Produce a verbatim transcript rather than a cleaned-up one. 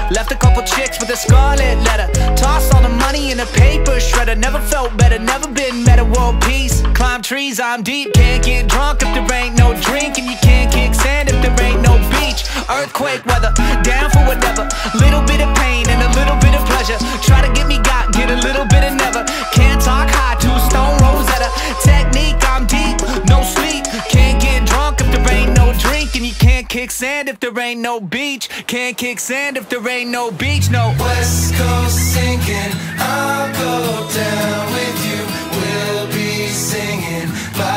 Left a couple chicks with a scarlet letter. Tossed all the money in a paper shredder. Never felt better, never been better. World peace, climb trees, I'm deep. Can't get drunk if there ain't no drink, and you can't kick sand if there ain't no beach. Earthquake weather, down for whatever. Little bit of pain and a little bit of pleasure. Try to get me got, get a little bit of never. Can't talk high, two stone Rosetta. Technique, I'm deep, no sleep. Can't get drunk if there ain't no drink, and you can't kick sand if there ain't no beach. Can't kick sand if there ain't no beach, no. West Coast sinking, I'll go down with you. We'll be singing. Bye.